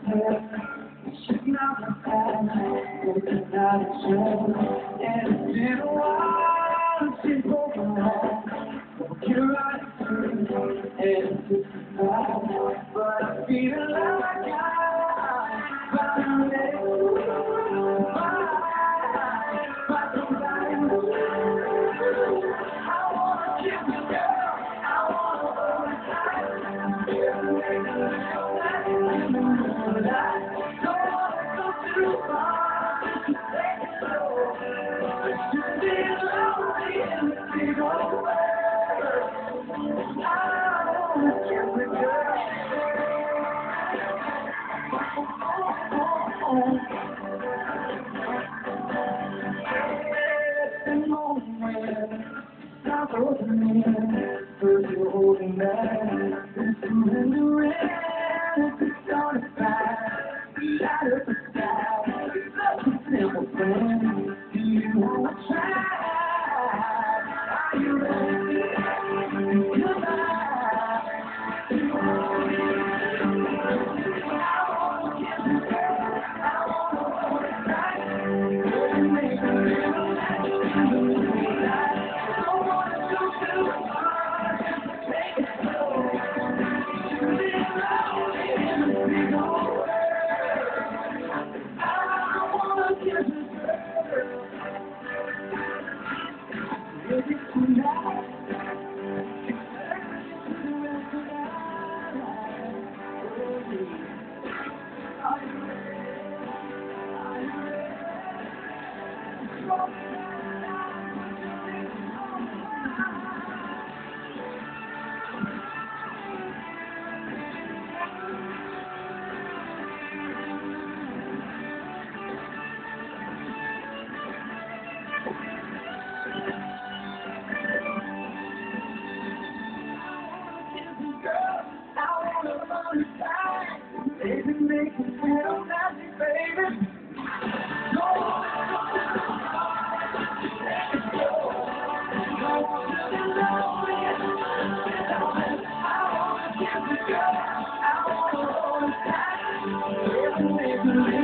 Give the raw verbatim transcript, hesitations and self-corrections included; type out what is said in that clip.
She's not my bad, looking at each other. And it's been a while since we've been home. You're right, and it's just a bad, but I feel like I'm finally by somebody new. I wanna kiss you, girl. I wanna hold you tight. Feel like a little night in the moonlight. Don't wanna go too far, just take it slow. Just be lonely in the big old world. I wanna kiss you, girl. Oh, oh, oh. Every moment, stop holding me, first you're holding back, then surrendering, it's on its back, light up the sky, such a simple thing, do you wanna try, are you ready, goodbye, I wanna kiss you, girl, I wanna hold it tight, girl, you make me feel like in the moonlight, don't wanna go too far, just take it slow, just be lonely in the big old world. I wanna kiss you, girl. Is it tonight? Are you ready? Are you Baby, make me feel nasty, baby. Don't wanna go too far. Let it go. Don't wanna be lonely. I wanna kiss you, girl. I wanna hold you tight. Baby, make me